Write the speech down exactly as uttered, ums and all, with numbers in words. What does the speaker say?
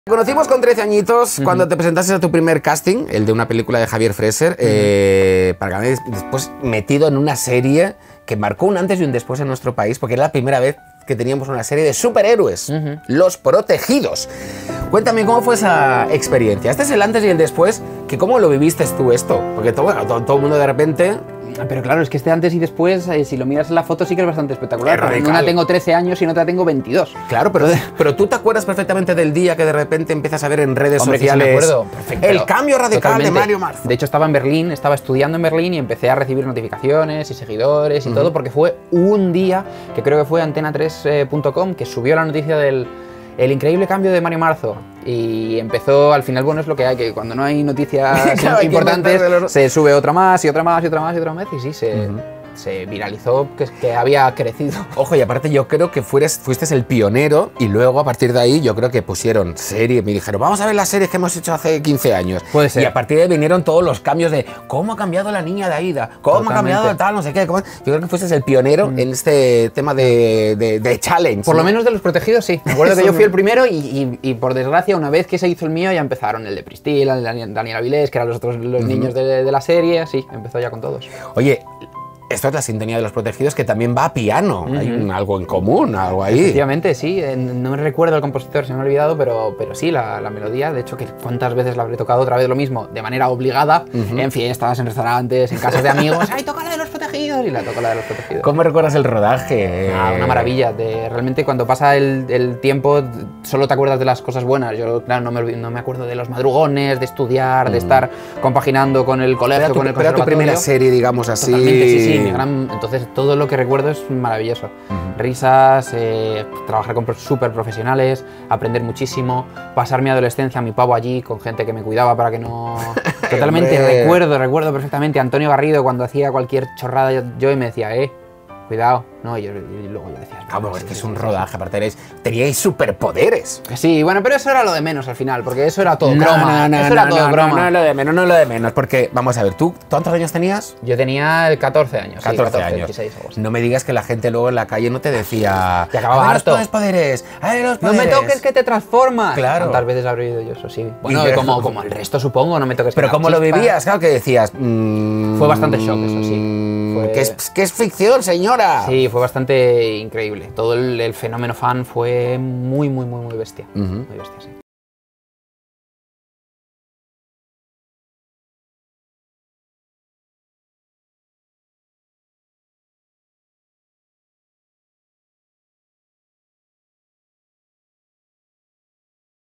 Te conocimos con trece añitos uh-huh. cuando te presentaste a tu primer casting, el de una película de Javier Freser, uh-huh. eh, para que después metido en una serie que marcó un antes y un después en nuestro país, porque era la primera vez que teníamos una serie de superhéroes, uh-huh. Los Protegidos. Cuéntame, ¿cómo fue esa experiencia? Este es el antes y el después, que ¿cómo lo viviste tú esto? Porque todo, bueno, todo, todo el mundo de repente... Pero claro, es que este antes y después, eh, si lo miras en la foto, sí que es bastante espectacular. En una tengo trece años y en otra tengo veintidós. Claro, pero, pero tú te acuerdas perfectamente del día que de repente empiezas a ver en redes Hombre, sociales... Que sí me acuerdo, perfecto. El cambio radical Totalmente. de Mario Marzo. De hecho, estaba en Berlín, estaba estudiando en Berlín y empecé a recibir notificaciones y seguidores y uh-huh. todo, porque fue un día, que creo que fue antena tres punto com, que subió la noticia del... El increíble cambio de Mario Marzo. Y empezó, al final, bueno, es lo que hay, que cuando no hay noticias claro, importantes, se sube otra más y otra más y otra más y otra más y sí, se, uh-huh. se viralizó que, que había crecido. Ojo, y aparte yo creo que fueres, fuiste el pionero y luego a partir de ahí yo creo que pusieron serie, me dijeron, vamos a ver las series que hemos hecho hace quince años. Puede ser. Y a partir de ahí vinieron todos los cambios de cómo ha cambiado la niña de Aida, cómo Totalmente. ha cambiado tal, no sé qué. Cómo... Yo creo que fuiste el pionero mm. en este tema de, de, de challenge. Por ¿no? lo menos de Los Protegidos, sí. Me acuerdo que yo fui el primero y, y, y por desgracia, una vez que se hizo el mío, ya empezaron el de Priscila, el de Daniel Avilés, que eran los otros los uh-huh. niños de, de la serie, sí, empezó ya con todos. Oye, esto es la sintonía de Los Protegidos, que también va a piano. Uh-huh. Hay un, algo en común, algo ahí. Efectivamente, sí. No me recuerdo el compositor, se me ha olvidado, pero, pero sí, la, la melodía. De hecho, que cuántas veces la habré tocado otra vez lo mismo, de manera obligada, uh-huh. en fiestas, en restaurantes, en casas de amigos. ¡Ay, toca la de Los Protegidos! Y la toco la de Los Protegidos. ¿Cómo recuerdas el rodaje? Ah, una maravilla. De, realmente, cuando pasa el, el tiempo, solo te acuerdas de las cosas buenas. Yo, claro, no me, no me acuerdo de los madrugones, de estudiar, uh-huh. de estar compaginando con el colegio, tu, con el conservatorio. Era tu primera serie, digamos así. Totalmente, sí, sí. Mi gran, entonces, todo lo que recuerdo es maravilloso. Uh-huh. Risas, eh, trabajar con súper profesionales, aprender muchísimo, pasar mi adolescencia, mi pavo allí, con gente que me cuidaba para que no... Totalmente, recuerdo, recuerdo perfectamente a Antonio Garrido cuando hacía cualquier chorrada yo, yo y me decía, eh, cuidado. No, y, yo, y luego yo decía... Vamos, es que es un rodaje, aparte tenéis, teníais superpoderes. Sí, bueno, pero eso era lo de menos al final, porque eso era todo no, broma. No, no, eso no, era todo no, broma. No, no, no, lo de menos, no lo de menos, porque, vamos a ver, ¿tú cuántos años tenías? Yo tenía catorce años. catorce, sí, catorce años. dieciséis, algo así. No me digas que la gente luego en la calle no te decía... Y acababa harto. los poderes, a ver los poderes. No me toques que te transformas. Claro. ¿Cuántas veces habré oído yo eso? Sí. Bueno, como, como el resto supongo, no me toques. Pero ¿cómo lo vivías? Claro que decías... Mmm, fue bastante shock, eso sí. Fue... ¿Qué es, qué es ficción, señora? Sí, fue bastante increíble. Todo el, el fenómeno fan fue muy, muy, muy, muy bestia. Uh-huh. Muy bestia, sí.